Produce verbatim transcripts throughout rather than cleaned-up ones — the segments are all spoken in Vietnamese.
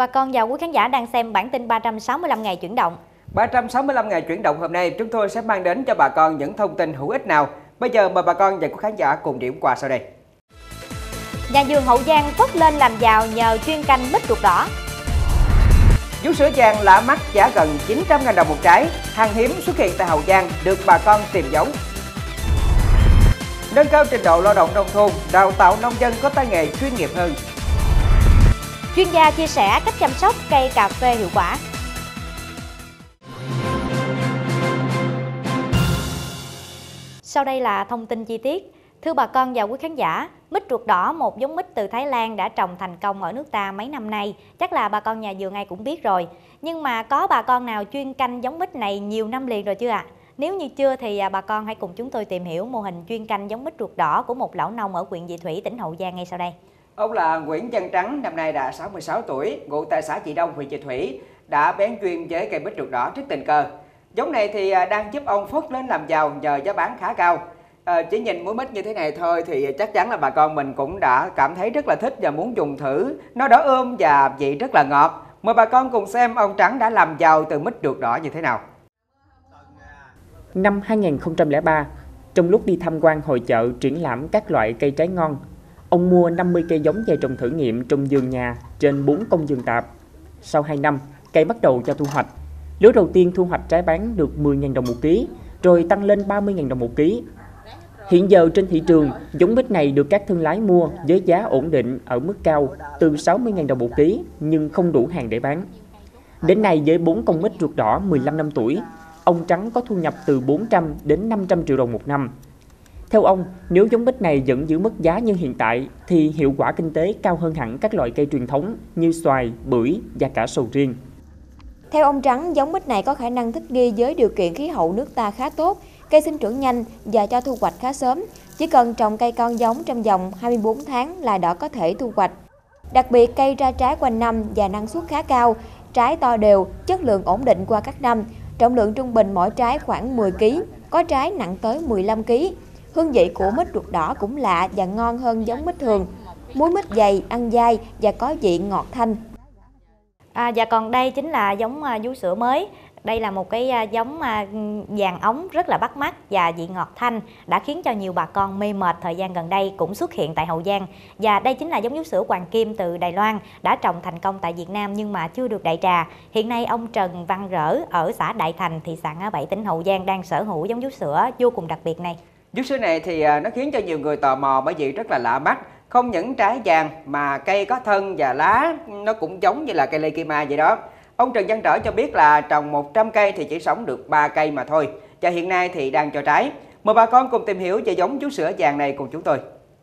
Bà con và quý khán giả đang xem bản tin ba trăm sáu mươi lăm ngày chuyển động. ba trăm sáu mươi lăm ngày chuyển động hôm nay, chúng tôi sẽ mang đến cho bà con những thông tin hữu ích nào. Bây giờ mời bà con và quý khán giả cùng điểm qua sau đây. Nhà vườn Hậu Giang phất lên làm giàu nhờ chuyên canh mít ruột đỏ. Vú sữa vàng lạ mắt giá gần chín trăm nghìn đồng một trái, hàng hiếm xuất hiện tại Hậu Giang, được bà con tìm giống. Nâng cao trình độ lao động nông thôn, đào tạo nông dân có tay nghề chuyên nghiệp hơn. Chuyên gia chia sẻ cách chăm sóc cây cà phê hiệu quả. Sau đây là thông tin chi tiết. Thưa bà con và quý khán giả, mít ruột đỏ, một giống mít từ Thái Lan đã trồng thành công ở nước ta mấy năm nay. Chắc là bà con nhà vườn ai cũng biết rồi. Nhưng mà có bà con nào chuyên canh giống mít này nhiều năm liền rồi chưa ạ? À? Nếu như chưa thì bà con hãy cùng chúng tôi tìm hiểu mô hình chuyên canh giống mít ruột đỏ của một lão nông ở huyện Vị Thủy, tỉnh Hậu Giang ngay sau đây. Ông là Nguyễn Văn Trắng, năm nay đã sáu mươi sáu tuổi, ngụ tại xã Chị Đông, huyện Vị Thủy, đã bén duyên với cây mít ruột đỏ trước tình cờ. Giống này thì đang giúp ông phất lên làm giàu nhờ giá bán khá cao. À, chỉ nhìn muối mít như thế này thôi thì chắc chắn là bà con mình cũng đã cảm thấy rất là thích và muốn dùng thử. Nó đỏ ươm và vị rất là ngọt. Mời bà con cùng xem ông Trắng đã làm giàu từ mít ruột đỏ như thế nào. Năm hai nghìn không trăm lẻ ba, trong lúc đi tham quan hội chợ triển lãm các loại cây trái ngon, ông mua năm mươi cây giống về trồng thử nghiệm trong vườn nhà trên bốn công vườn tạp. Sau hai năm, cây bắt đầu cho thu hoạch. Lứa đầu tiên thu hoạch trái bán được mười nghìn đồng một ký, rồi tăng lên ba mươi nghìn đồng một ký. Hiện giờ trên thị trường, giống mít này được các thương lái mua với giá ổn định ở mức cao từ sáu mươi nghìn đồng một ký nhưng không đủ hàng để bán. Đến nay với bốn con mít ruột đỏ mười lăm năm tuổi, ông Trắng có thu nhập từ bốn trăm đến năm trăm triệu đồng một năm. Theo ông, nếu giống mít này vẫn giữ mức giá như hiện tại thì hiệu quả kinh tế cao hơn hẳn các loại cây truyền thống như xoài, bưởi và cả sầu riêng. Theo ông Trắng, giống mít này có khả năng thích nghi với điều kiện khí hậu nước ta khá tốt, cây sinh trưởng nhanh và cho thu hoạch khá sớm. Chỉ cần trồng cây con giống trong vòng hai mươi bốn tháng là đã có thể thu hoạch. Đặc biệt cây ra trái quanh năm và năng suất khá cao, trái to đều, chất lượng ổn định qua các năm. Trọng lượng trung bình mỗi trái khoảng mười ki lô gam, có trái nặng tới mười lăm ki lô gam. Hương vị của mít ruột đỏ cũng lạ và ngon hơn giống mít thường. Muối mít dày, ăn dai và có vị ngọt thanh. À, và còn đây chính là giống uh, vú sữa mới. Đây là một cái uh, giống uh, vàng ống rất là bắt mắt và vị ngọt thanh, đã khiến cho nhiều bà con mê mệt thời gian gần đây cũng xuất hiện tại Hậu Giang. Và đây chính là giống vú sữa Hoàng Kim từ Đài Loan, đã trồng thành công tại Việt Nam nhưng mà chưa được đại trà. Hiện nay ông Trần Văn Rỡ ở xã Đại Thành, thị xã Ngã Bảy, tỉnh Hậu Giang đang sở hữu giống vú sữa vô cùng đặc biệt này. Vú sữa này thì nó khiến cho nhiều người tò mò bởi vì rất là lạ mắt. Không những trái vàng mà cây có thân và lá nó cũng giống như là cây lê kim ma vậy đó. Ông Trần Văn Rỡ cho biết là trồng một trăm cây thì chỉ sống được ba cây mà thôi. Và hiện nay thì đang cho trái. Mời bà con cùng tìm hiểu về giống vú sữa vàng này cùng chúng tôi.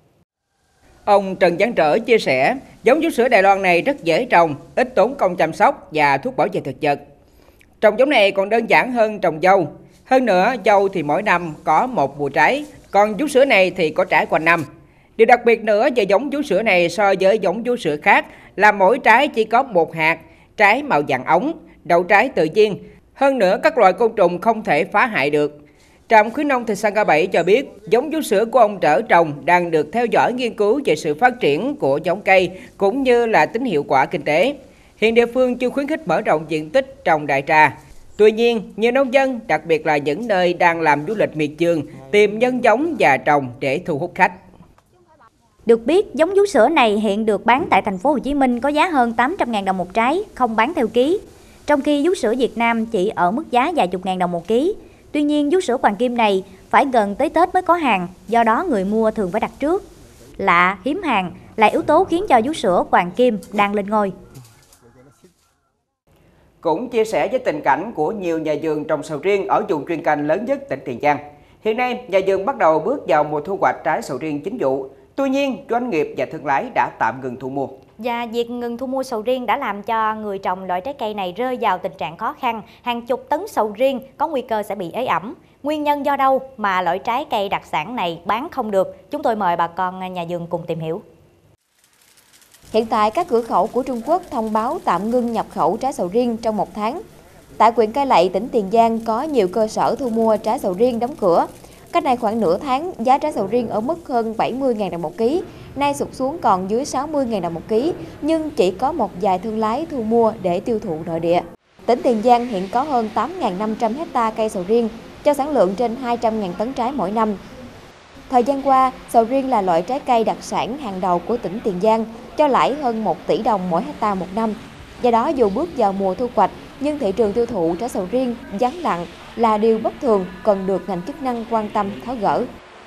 Ông Trần Văn Rỡ chia sẻ, giống vú sữa Đài Loan này rất dễ trồng, ít tốn công chăm sóc và thuốc bảo vệ thực vật. Trồng giống này còn đơn giản hơn trồng dâu. Hơn nữa, dâu thì mỗi năm có một mùa trái, còn vú sữa này thì có trái quanh năm. Điều đặc biệt nữa về giống vú sữa này so với giống vú sữa khác là mỗi trái chỉ có một hạt, trái màu vàng ống, đậu trái tự nhiên. Hơn nữa, các loài côn trùng không thể phá hại được. Trạm khuyến nông thị xã Ngã Bảy cho biết, giống vú sữa của ông Rỡ trồng đang được theo dõi nghiên cứu về sự phát triển của giống cây cũng như là tính hiệu quả kinh tế. Hiện địa phương chưa khuyến khích mở rộng diện tích trồng đại trà. Tuy nhiên, nhiều nông dân, đặc biệt là những nơi đang làm du lịch miệt vườn, tìm nhân giống và trồng để thu hút khách. Được biết, giống vú sữa này hiện được bán tại thành phố Hồ Chí Minh có giá hơn tám trăm nghìn đồng một trái, không bán theo ký. Trong khi vú sữa Việt Nam chỉ ở mức giá vài chục ngàn đồng một ký. Tuy nhiên, vú sữa Hoàng Kim này phải gần tới Tết mới có hàng, do đó người mua thường phải đặt trước. Lạ, hiếm hàng là yếu tố khiến cho vú sữa Hoàng Kim đang lên ngôi. Cũng chia sẻ với tình cảnh của nhiều nhà vườn trồng sầu riêng ở vùng chuyên canh lớn nhất tỉnh Tiền Giang. Hiện nay, nhà vườn bắt đầu bước vào mùa thu hoạch trái sầu riêng chính vụ. Tuy nhiên, doanh nghiệp và thương lái đã tạm ngừng thu mua. Và việc ngừng thu mua sầu riêng đã làm cho người trồng loại trái cây này rơi vào tình trạng khó khăn. Hàng chục tấn sầu riêng có nguy cơ sẽ bị ế ẩm. Nguyên nhân do đâu mà loại trái cây đặc sản này bán không được? Chúng tôi mời bà con nhà vườn cùng tìm hiểu. Hiện tại, các cửa khẩu của Trung Quốc thông báo tạm ngưng nhập khẩu trái sầu riêng trong một tháng. Tại huyện Cai Lậy, tỉnh Tiền Giang có nhiều cơ sở thu mua trái sầu riêng đóng cửa. Cách này khoảng nửa tháng, giá trái sầu riêng ở mức hơn bảy mươi nghìn đồng một ký, nay sụt xuống còn dưới sáu mươi nghìn đồng một ký, nhưng chỉ có một vài thương lái thu mua để tiêu thụ nội địa. Tỉnh Tiền Giang hiện có hơn tám nghìn năm trăm hecta cây sầu riêng, cho sản lượng trên hai trăm nghìn tấn trái mỗi năm. Thời gian qua, sầu riêng là loại trái cây đặc sản hàng đầu của tỉnh Tiền Giang, cho lãi hơn một tỷ đồng mỗi hecta một năm. Do đó, dù bước vào mùa thu hoạch, nhưng thị trường tiêu thụ trái sầu riêng vắng lặng là điều bất thường, cần được ngành chức năng quan tâm tháo gỡ.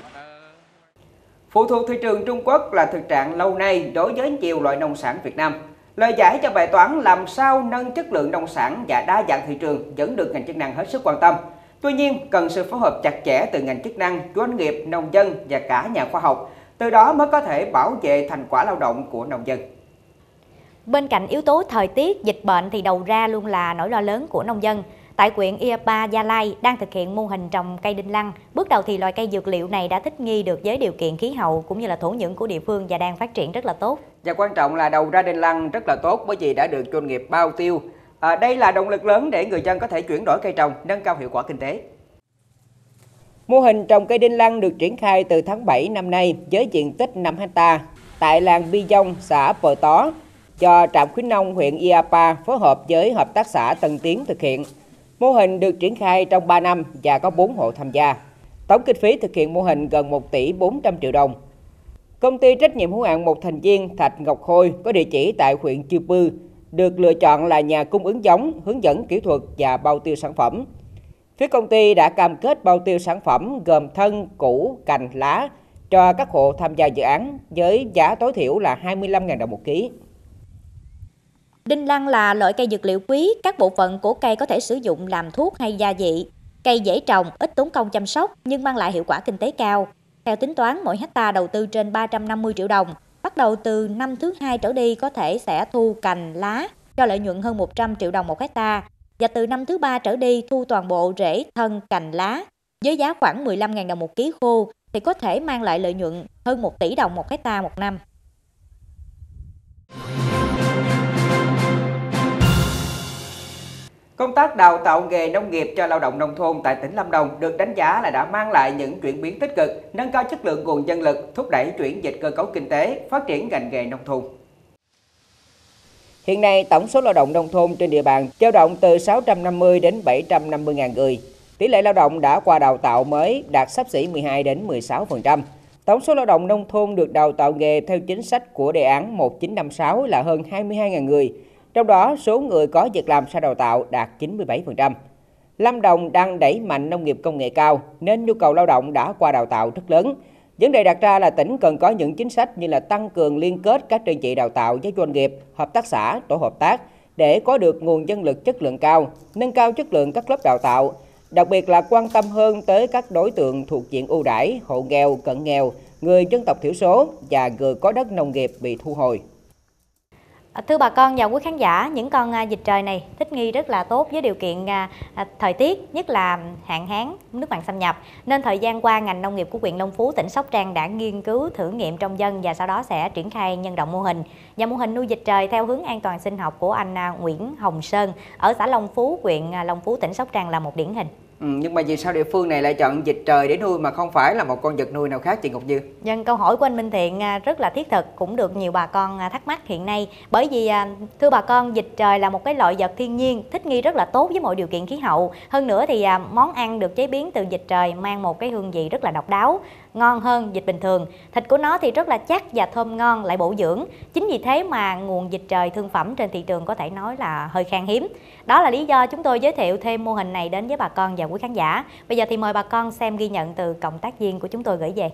Phụ thuộc thị trường Trung Quốc là thực trạng lâu nay đối với nhiều loại nông sản Việt Nam. Lời giải cho bài toán làm sao nâng chất lượng nông sản và đa dạng thị trường vẫn được ngành chức năng hết sức quan tâm. Tuy nhiên, cần sự phối hợp chặt chẽ từ ngành chức năng, doanh nghiệp, nông dân và cả nhà khoa học. Từ đó mới có thể bảo vệ thành quả lao động của nông dân. Bên cạnh yếu tố thời tiết, dịch bệnh thì đầu ra luôn là nỗi lo lớn của nông dân. Tại huyện Iapa, Gia Lai đang thực hiện mô hình trồng cây đinh lăng. Bước đầu thì loài cây dược liệu này đã thích nghi được với điều kiện khí hậu cũng như là thổ nhưỡng của địa phương và đang phát triển rất là tốt. Và quan trọng là đầu ra đinh lăng rất là tốt bởi vì đã được doanh nghiệp bao tiêu. À, đây là động lực lớn để người dân có thể chuyển đổi cây trồng, nâng cao hiệu quả kinh tế. Mô hình trồng cây đinh lăng được triển khai từ tháng bảy năm nay với diện tích năm hecta tại làng Bi Dông, xã Pờ Tó, do Trạm khuyến nông huyện Iapa phối hợp với Hợp tác xã Tân Tiến thực hiện. Mô hình được triển khai trong ba năm và có bốn hộ tham gia. Tổng kinh phí thực hiện mô hình gần một tỷ bốn trăm triệu đồng. Công ty trách nhiệm hữu hạn một thành viên Thạch Ngọc Khôi có địa chỉ tại huyện Chư Pư được lựa chọn là nhà cung ứng giống, hướng dẫn kỹ thuật và bao tiêu sản phẩm. Phía công ty đã cam kết bao tiêu sản phẩm gồm thân, củ, cành, lá cho các hộ tham gia dự án với giá tối thiểu là hai mươi lăm nghìn đồng một ký. Đinh lăng là loại cây dược liệu quý, các bộ phận của cây có thể sử dụng làm thuốc hay gia vị. Cây dễ trồng, ít tốn công chăm sóc nhưng mang lại hiệu quả kinh tế cao. Theo tính toán, mỗi hecta đầu tư trên ba trăm năm mươi triệu đồng. Bắt đầu từ năm thứ hai trở đi có thể sẽ thu cành, lá cho lợi nhuận hơn một trăm triệu đồng một hecta. Và từ năm thứ ba trở đi thu toàn bộ rễ, thân, cành, lá. Với giá khoảng mười lăm nghìn đồng một ký khô thì có thể mang lại lợi nhuận hơn một tỷ đồng một hecta một năm. Công tác đào tạo nghề nông nghiệp cho lao động nông thôn tại tỉnh Lâm Đồng được đánh giá là đã mang lại những chuyển biến tích cực, nâng cao chất lượng nguồn nhân lực, thúc đẩy chuyển dịch cơ cấu kinh tế, phát triển ngành nghề nông thôn. Hiện nay, tổng số lao động nông thôn trên địa bàn dao động từ sáu trăm năm mươi đến bảy trăm năm mươi nghìn người. Tỷ lệ lao động đã qua đào tạo mới đạt xấp xỉ mười hai đến mười sáu phần trăm. Tổng số lao động nông thôn được đào tạo nghề theo chính sách của đề án một chín năm sáu là hơn hai mươi hai nghìn người. Trong đó, số người có việc làm sau đào tạo đạt chín mươi bảy phần trăm. Lâm Đồng đang đẩy mạnh nông nghiệp công nghệ cao nên nhu cầu lao động đã qua đào tạo rất lớn. Vấn đề đặt ra là tỉnh cần có những chính sách như là tăng cường liên kết các đơn vị đào tạo với doanh nghiệp, hợp tác xã, tổ hợp tác để có được nguồn nhân lực chất lượng cao, nâng cao chất lượng các lớp đào tạo, đặc biệt là quan tâm hơn tới các đối tượng thuộc diện ưu đãi, hộ nghèo, cận nghèo, người dân tộc thiểu số và người có đất nông nghiệp bị thu hồi. Thưa bà con và quý khán giả, những con vịt trời này thích nghi rất là tốt với điều kiện thời tiết, nhất là hạn hán, nước mặn xâm nhập. Nên thời gian qua, ngành nông nghiệp của huyện Long Phú, tỉnh Sóc Trăng đã nghiên cứu thử nghiệm trong dân và sau đó sẽ triển khai nhân rộng mô hình. Và mô hình nuôi vịt trời theo hướng an toàn sinh học của anh Nguyễn Hồng Sơn ở xã Long Phú, huyện Long Phú, tỉnh Sóc Trăng là một điển hình. Ừ, nhưng mà vì sao địa phương này lại chọn vịt trời để nuôi mà không phải là một con vật nuôi nào khác chị Ngọc Như? Dân câu hỏi của anh Minh Thiện rất là thiết thực, cũng được nhiều bà con thắc mắc hiện nay. Bởi vì thưa bà con, vịt trời là một cái loại vật thiên nhiên, thích nghi rất là tốt với mọi điều kiện khí hậu. Hơn nữa thì món ăn được chế biến từ vịt trời mang một cái hương vị rất là độc đáo, ngon hơn vịt bình thường. Thịt của nó thì rất là chắc và thơm ngon, lại bổ dưỡng. Chính vì thế mà nguồn vịt trời thương phẩm trên thị trường có thể nói là hơi khan hiếm. Đó là lý do chúng tôi giới thiệu thêm mô hình này đến với bà con và quý khán giả. Bây giờ thì mời bà con xem ghi nhận từ cộng tác viên của chúng tôi gửi về.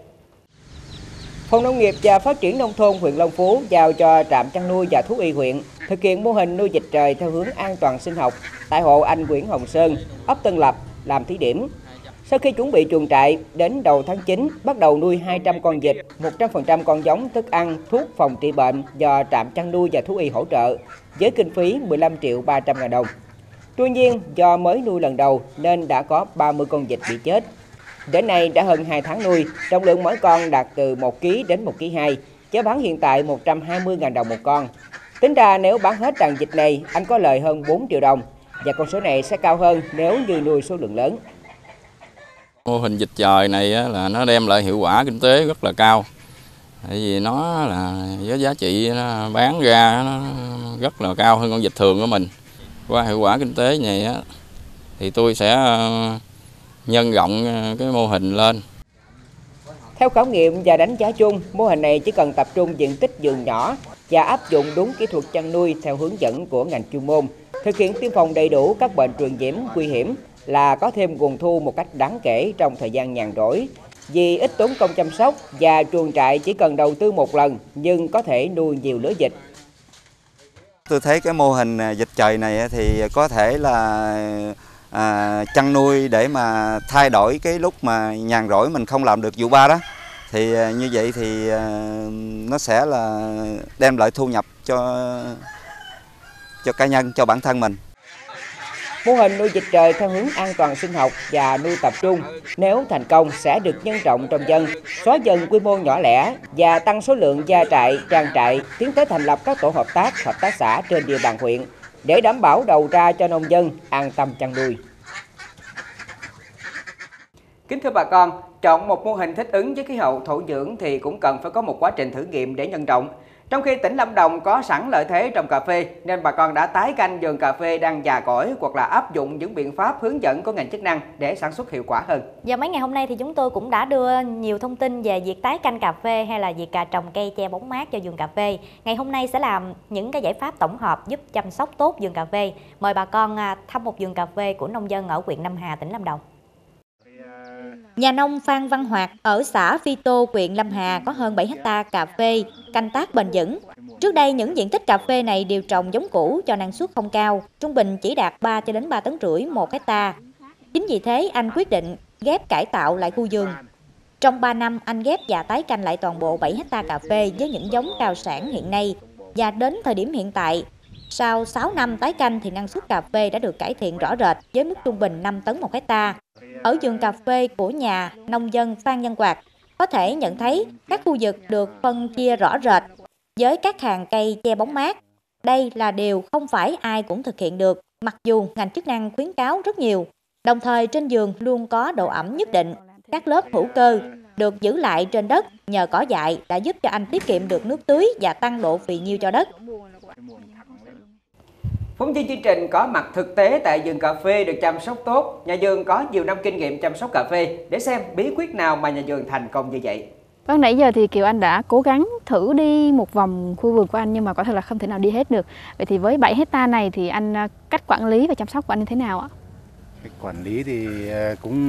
Phòng Nông nghiệp và Phát triển Nông thôn huyện Long Phú giao cho trạm chăn nuôi và thú y huyện thực hiện mô hình nuôi vịt trời theo hướng an toàn sinh học tại hộ anh Nguyễn Hồng Sơn, ấp Tân Lập làm thí điểm. Sau khi chuẩn bị chuồng trại, đến đầu tháng chín bắt đầu nuôi hai trăm con vịt, một trăm phần trăm con giống, thức ăn, thuốc phòng trị bệnh do trạm chăn nuôi và thú y hỗ trợ với kinh phí mười lăm triệu ba trăm ngàn đồng. Tuy nhiên, do mới nuôi lần đầu nên đã có ba mươi con vịt bị chết. Đến nay đã hơn hai tháng nuôi, trọng lượng mỗi con đạt từ một ki lô gam đến một ki lô gam hai, giá bán hiện tại một trăm hai mươi nghìn đồng một con. Tính ra nếu bán hết đàn vịt này, anh có lời hơn bốn triệu đồng và con số này sẽ cao hơn nếu như nuôi số lượng lớn. Mô hình vịt trời này là nó đem lại hiệu quả kinh tế rất là cao. Tại vì nó là với giá trị nó bán ra nó rất là cao hơn con vịt thường của mình. Qua hiệu quả kinh tế này thì tôi sẽ nhân rộng cái mô hình lên. Theo khảo nghiệm và đánh giá chung, mô hình này chỉ cần tập trung diện tích vườn nhỏ và áp dụng đúng kỹ thuật chăn nuôi theo hướng dẫn của ngành chuyên môn, thực hiện tiêm phòng đầy đủ các bệnh truyền nhiễm nguy hiểm là có thêm nguồn thu một cách đáng kể trong thời gian nhàn rỗi. Vì ít tốn công chăm sóc và chuồng trại chỉ cần đầu tư một lần nhưng có thể nuôi nhiều lứa vịt. Tôi thấy cái mô hình vịt trời này thì có thể là à, chăn nuôi để mà thay đổi cái lúc mà nhàn rỗi mình không làm được vụ ba đó. Thì như vậy thì nó sẽ là đem lại thu nhập cho cho cá nhân, cho bản thân mình. Mô hình nuôi vịt trời theo hướng an toàn sinh học và nuôi tập trung nếu thành công sẽ được nhân rộng trong dân, xóa dần quy mô nhỏ lẻ và tăng số lượng gia trại, trang trại, tiến tới thành lập các tổ hợp tác, hợp tác xã trên địa bàn huyện để đảm bảo đầu ra cho nông dân an tâm chăn nuôi. Kính thưa bà con, chọn một mô hình thích ứng với khí hậu thổ nhưỡng thì cũng cần phải có một quá trình thử nghiệm để nhân rộng. Trong khi tỉnh Lâm Đồng có sẵn lợi thế trồng cà phê nên bà con đã tái canh vườn cà phê đang già cỗi hoặc là áp dụng những biện pháp hướng dẫn của ngành chức năng để sản xuất hiệu quả hơn. Và mấy ngày hôm nay thì chúng tôi cũng đã đưa nhiều thông tin về việc tái canh cà phê hay là việc trồng cây che bóng mát cho vườn cà phê. Ngày hôm nay sẽ làm những cái giải pháp tổng hợp giúp chăm sóc tốt vườn cà phê. Mời bà con thăm một vườn cà phê của nông dân ở huyện Lâm Hà, tỉnh Lâm Đồng. Nhà nông Phan Văn Hoạt ở xã Phi Tô, huyện Lâm Hà có hơn bảy héc ta cà phê canh tác bền vững. Trước đây những diện tích cà phê này đều trồng giống cũ cho năng suất không cao, trung bình chỉ đạt ba cho đến ba tấn rưỡi một héc ta. Chính vì thế anh quyết định ghép cải tạo lại khu vườn. Trong ba năm anh ghép và tái canh lại toàn bộ bảy héc ta cà phê với những giống cao sản hiện nay, và đến thời điểm hiện tại, sau sáu năm tái canh thì năng suất cà phê đã được cải thiện rõ rệt với mức trung bình năm tấn một héc ta. Ở vườn cà phê của nhà nông dân Phan Văn Hoạt có thể nhận thấy các khu vực được phân chia rõ rệt với các hàng cây che bóng mát. Đây là điều không phải ai cũng thực hiện được, mặc dù ngành chức năng khuyến cáo rất nhiều. Đồng thời trên vườn luôn có độ ẩm nhất định. Các lớp hữu cơ được giữ lại trên đất nhờ cỏ dại đã giúp cho anh tiết kiệm được nước tưới và tăng độ phì nhiêu cho đất. Phóng viên chương trình có mặt thực tế tại vườn cà phê được chăm sóc tốt. Nhà vườn có nhiều năm kinh nghiệm chăm sóc cà phê để xem bí quyết nào mà nhà vườn thành công như vậy. Vâng, nãy giờ thì Kiều Anh đã cố gắng thử đi một vòng khu vườn của anh nhưng mà có thể là không thể nào đi hết được. Vậy thì với bảy héc ta này thì anh cách quản lý và chăm sóc của anh như thế nào ạ? Cách quản lý thì cũng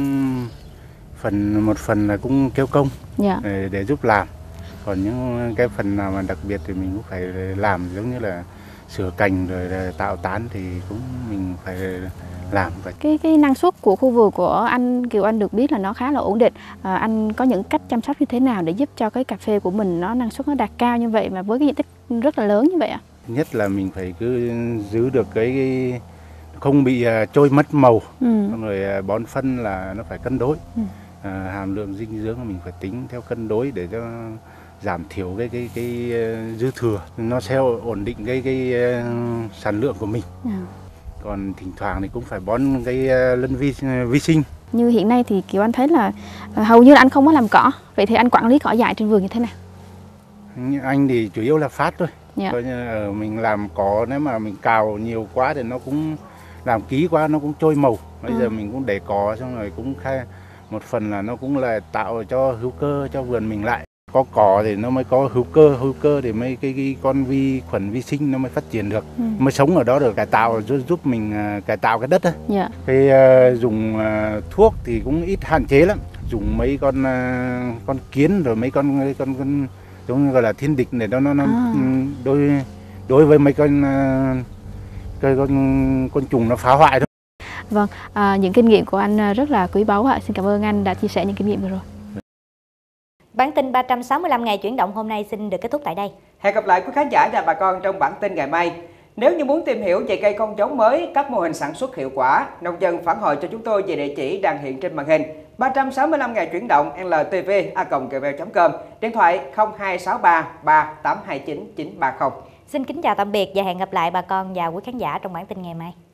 phần một phần là cũng kéo công yeah. để, để giúp làm. Còn những cái phần nào mà đặc biệt thì mình cũng phải làm, giống như là sửa cành rồi tạo tán thì cũng mình phải làm vậy. Cái cái năng suất của khu vườn của anh Kiều Anh được biết là nó khá là ổn định. À, anh có những cách chăm sóc như thế nào để giúp cho cái cà phê của mình nó năng suất nó đạt cao như vậy mà với cái diện tích rất là lớn như vậy ạ? Nhất là mình phải cứ giữ được cái, cái không bị uh, trôi mất màu, ừ. rồi uh, bón phân là nó phải cân đối. Ừ. À, hàm lượng dinh dưỡng mình phải tính theo cân đối để cho giảm thiểu cái cái cái dư thừa, nó sẽ ổn định cái cái uh, sản lượng của mình. À. Còn thỉnh thoảng thì cũng phải bón cái uh, lân vi vi sinh. Như hiện nay thì Kiều Anh thấy là uh, hầu như là anh không có làm cỏ. Vậy thì anh quản lý cỏ dại trên vườn như thế nào? Anh thì chủ yếu là phát thôi. Yeah. Coi như là mình làm cỏ, nếu mà mình cào nhiều quá thì nó cũng làm kỹ quá nó cũng trôi màu. Bây ừ. giờ mình cũng để cỏ xong rồi cũng khai một phần là nó cũng là tạo cho hữu cơ cho vườn mình lại. Có cỏ thì nó mới có hữu cơ, hữu cơ thì mấy cái, cái con vi khuẩn vi sinh nó mới phát triển được, ừ. mới sống ở đó được, cải tạo giúp, giúp mình uh, cải tạo cái đất. Yeah. Cái uh, dùng uh, thuốc thì cũng ít hạn chế lắm, dùng mấy con uh, con kiến rồi mấy con con, con giống như gọi là thiên địch để nó nó, nó à. đối đối với mấy con uh, cái con con trùng nó phá hoại thôi. Vâng, à, những kinh nghiệm của anh rất là quý báu ạ. Xin cảm ơn anh đã chia sẻ những kinh nghiệm vừa rồi. Bản tin ba trăm sáu mươi lăm ngày chuyển động hôm nay xin được kết thúc tại đây. Hẹn gặp lại quý khán giả và bà con trong bản tin ngày mai. Nếu như muốn tìm hiểu về cây con giống mới, các mô hình sản xuất hiệu quả, nông dân phản hồi cho chúng tôi về địa chỉ đang hiện trên màn hình ba trăm sáu mươi lăm ngày chuyển động l t v a còng gmail chấm com, điện thoại không hai sáu ba ba tám hai chín chín ba không. Xin kính chào tạm biệt và hẹn gặp lại bà con và quý khán giả trong bản tin ngày mai.